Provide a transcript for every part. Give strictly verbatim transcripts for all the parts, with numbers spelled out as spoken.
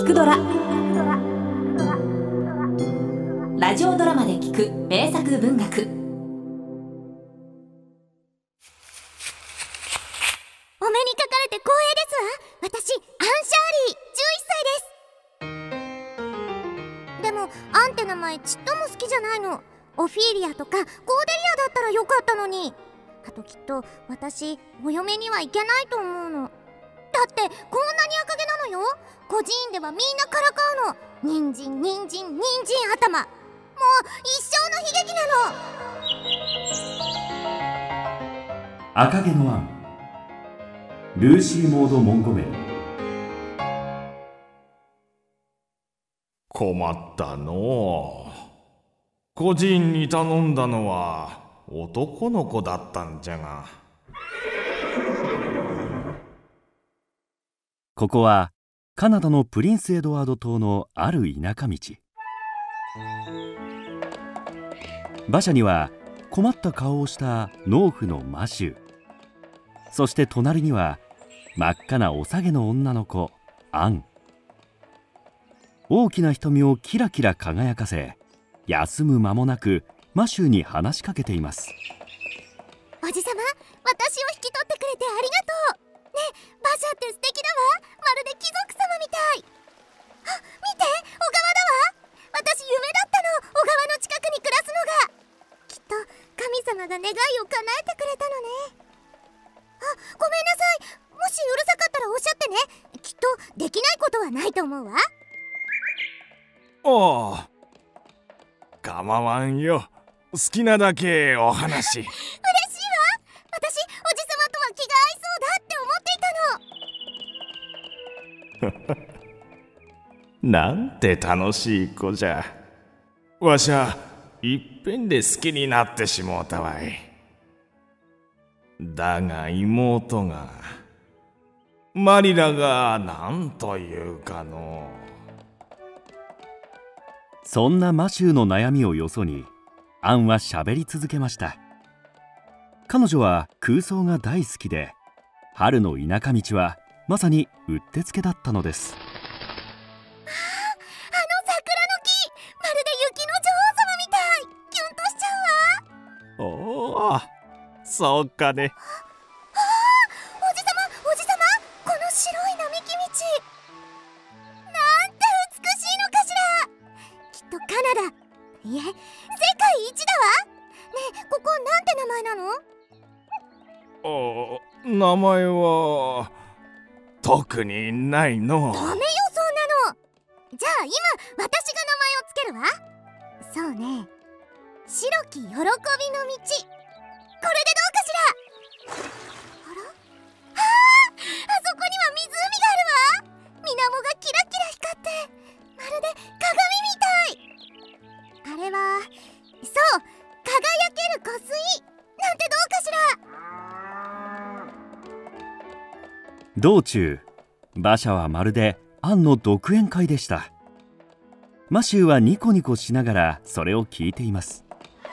聞くドラ。ラジオドラマで聞く名作文学。 お目にかかれて光栄ですわ。私、アン・シャーリー、じゅういっさいです。でも、アンって名前ちっとも好きじゃないの。オフィーリアとかコーデリアだったらよかったのに。あときっと私、お嫁には行けないと思うの。だってこんなに赤毛なのよ。孤児院ではみんなからかうの。人参人参人参頭。もう一生の悲劇なの。 赤毛のアン、ルーシー・モード・モンゴメリ。 困ったのう。孤児院に頼んだのは男の子だったんじゃが。 ここはカナダのプリンスエドワード島のある田舎道。馬車には困った顔をした農夫のマシュー、そして隣には真っ赤なおさげの女の子アン。大きな瞳をキラキラ輝かせ、休む間もなくマシューに話しかけています。 おじさま、私を引き取ってくれてありがとう。ねえ、馬車って素敵だわ。まるで貴族様みたい。あ、見て、小川だわ。私夢だったの、小川の近くに暮らすのが。きっと神様が願いを叶えてくれたのね。あ、ごめんなさい。もしうるさかったらおっしゃってね。きっとできないことはないと思うわ。 おう、構わんよ。好きなだけお話。 嬉しいわ。私、おじさまとは気が合いそうだって思っていたの。なんて楽しい子じゃ。わしはいっぺんで好きになってしもうたわい。だが妹が、マリラがなんというかの。 そんなマシューの悩みをよそにアンは喋り続けました。彼女は空想が大好きで、春の田舎道はまさにうってつけだったのです。 あの桜の木、まるで雪の女王様みたい。キュンとしちゃうわ。 おお、そうかね。 ああ、おじさま、おじさま、この白い並木道、なんて美しいのかしら。きっとカナダ、いえ、世界一だわ。ねえ、ここなんて名前なの？ お、名前は特にないの。 ダメよ、そんなの。じゃあ今私が名前をつけるわ。そうね、白き喜びの道。これでどうかしら。あら、あー、あそこには湖があるわ。水面がキラキラ光ってまるで鏡みたい。あれはそう、輝ける湖水なんてどうかしら。 道中、馬車はまるでアンの独演会でした。マシューはニコニコしながらそれを聞いています。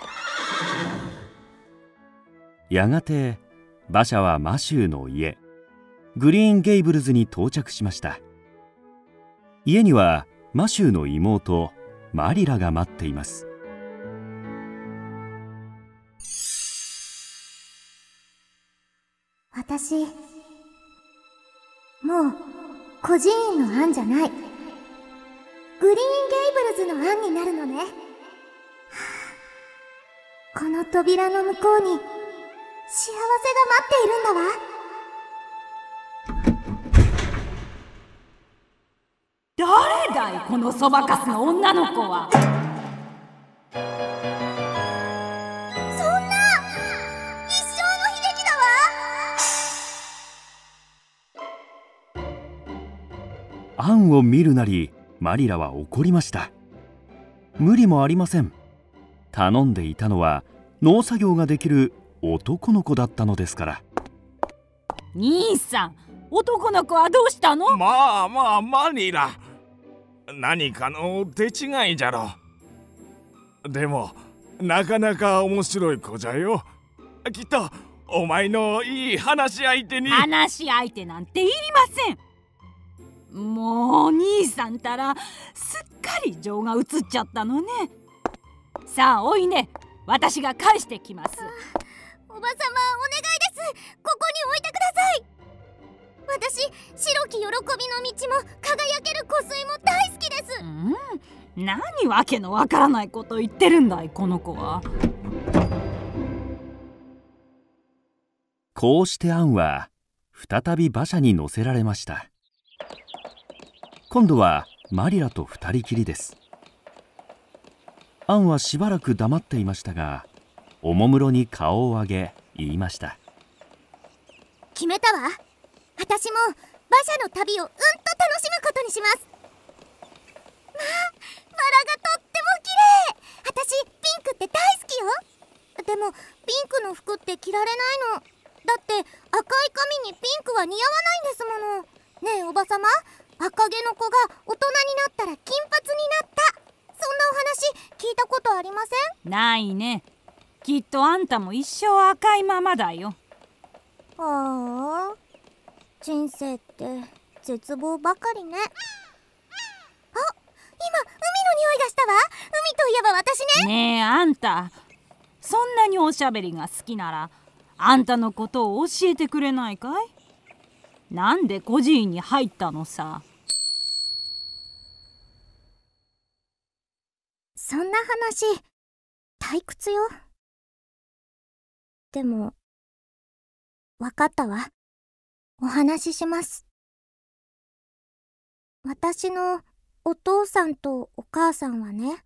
やがて馬車はマシューの家、グリーンゲイブルズに到着しました。家にはマシューの妹マリラが待っています。 私、もう孤児院のアンじゃない。グリーンゲイブルズのアンになるのね。はあ、この扉の向こうに幸せが待っているんだわ。 誰だい、このそばかすの女の子は。 そんな、一生の悲劇だわ。 アンを見るなりマリラは怒りました。無理もありません。頼んでいたのは農作業ができる男の子だったのですから。 兄さん、男の子はどうしたの？ まあまあ、マリラ、何かの手違いじゃろ。でもなかなか面白い子じゃよ。きっとお前のいい話し相手に。 話し相手なんていりません。 もう兄さんたらすっかり情が移っちゃったのね。さあおいで、私が返してきます。 おばさま、お願いです。ここに置いてください。私、白き喜びの道も輝ける湖水も大好きです。 うん、何わけのわからないこと言ってるんだい、この子は。 こうしてアンは再び馬車に乗せられました。今度はマリラと二人きりです。アンはしばらく黙っていましたが、おもむろに顔を上げ言いました。 決めたわ。私も馬車の旅をうんと楽しむことにします。まあ、バラがとっても綺麗。私ピンクって大好きよ。でもピンクの服って着られないの。だって赤い髪にピンクは似合わないんですもの。ねえおばさま、赤毛の子が大人になったら金髪になった、そんなお話聞いたことありません？ ないね。きっとあんたも一生赤いままだよ。 ああ、人生って絶望ばかりね。あ、今海の匂いがしたわ。海といえば私ね。 ねえあんた、そんなにおしゃべりが好きならあんたのことを教えてくれないかい？なんで孤児院に入ったのさ。 そんな話退屈よ。でもわかったわ。お話しします。私のお父さんとお母さんはね、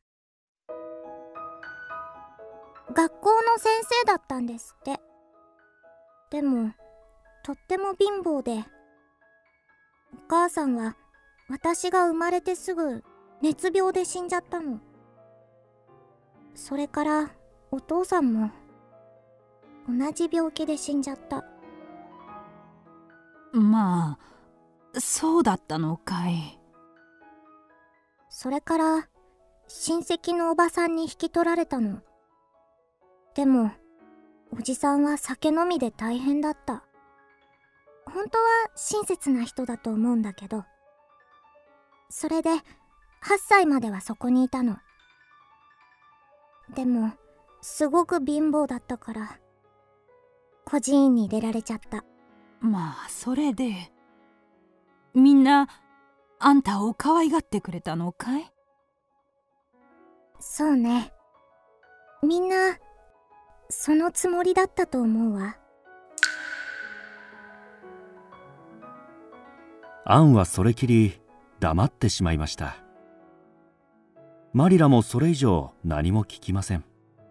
学校の先生だったんですって。でもとっても貧乏で、お母さんは私が生まれてすぐ熱病で死んじゃったの。それからお父さんも同じ病気で死んじゃった。 まあそうだったのかい。 それから親戚のおばさんに引き取られたの。でもおじさんは酒飲みで大変だった。本当は親切な人だと思うんだけど。それではっさいまではそこにいたの。でもすごく貧乏だったから孤児院に入れられちゃった。 まあそれでみんなあんたを可愛がってくれたのかい？ そうね、みんなそのつもりだったと思うわ。 アンはそれきり黙ってしまいました。マリラもそれ以上何も聞きません。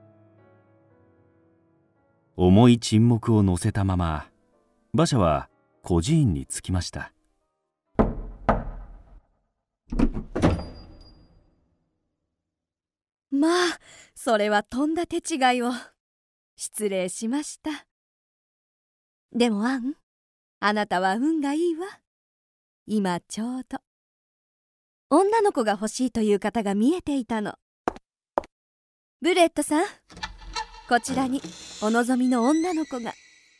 重い沈黙を乗せたまま馬車は孤児院に着きました。 まあそれはとんだ手違いを。失礼しました。でもアン、あなたは運がいいわ。今ちょうど女の子が欲しいという方が見えていたの。ブレットさん、こちらにお望みの女の子が。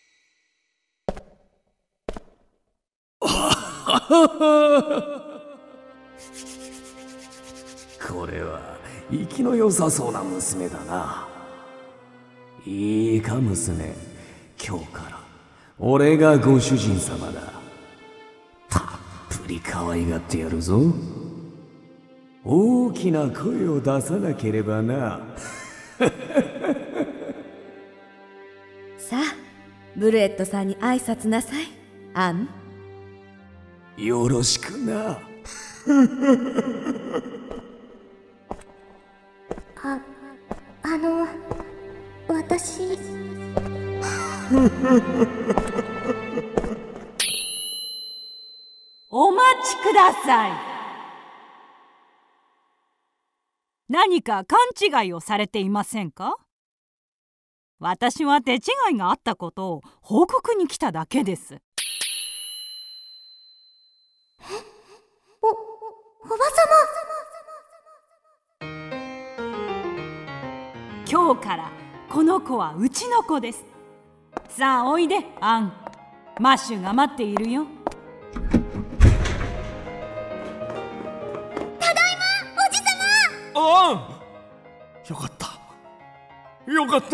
これは生きの良さそうな娘だな。いいか娘、今日から俺がご主人様だ。たっぷり可愛がってやるぞ。大きな声を出さなければな。 さあブルエットさんに挨拶なさい、アン。 よろしくな。 あ、あの私お待ちください。何か勘違いをされていませんか？私は手違いがあったことを報告に来ただけです。 お、おばさま。 今日からこの子はうちの子です。さあおいでアン、マッシュが待っているよ。 アン。よかったよかった。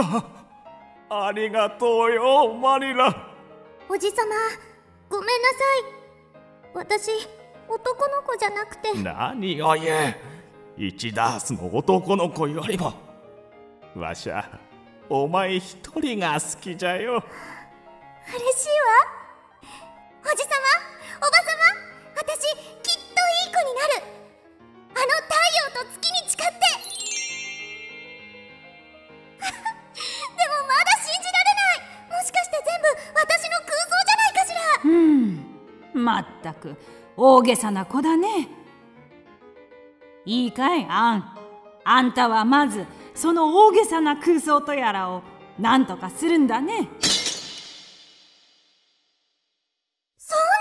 ありがとうよマリラ。 おじさま、ごめんなさい。私、男の子じゃなくて。 何を言え。一ダースの男の子よりもわしゃお前一人が好きじゃよ。 嬉しいわ。おじさま、おばさま、私きっといい子になる。あの太陽と月に誓って。でもまだ信じられない。もしかして全部私の空想じゃないかしら。 うんまったく大げさな子だね。いいかいアン、あんたはまずその大げさな空想とやらを何とかするんだね。 そんな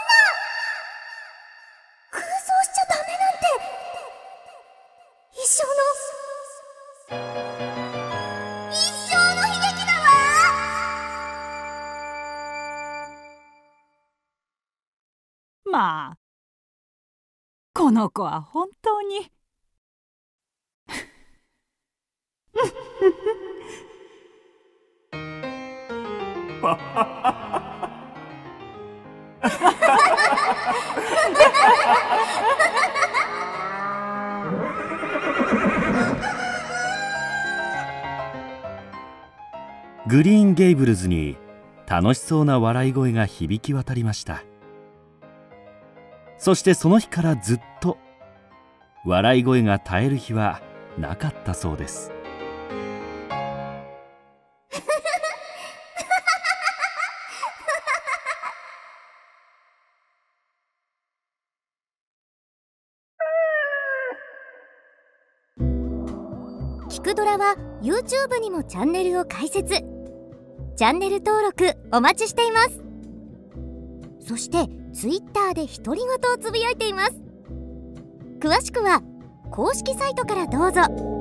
空想しちゃダメなんて。一生の一生の悲劇だわ。 まあこの子は本当にグリーンゲイブルズに楽しそうな笑い声が響き渡りました。そしてその日からずっと笑い声が絶える日はなかったそうです。 キクドラは YouTube にもチャンネルを開設。チャンネル登録お待ちしています。そして Twitter で独り言をつぶやいています。詳しくは公式サイトからどうぞ。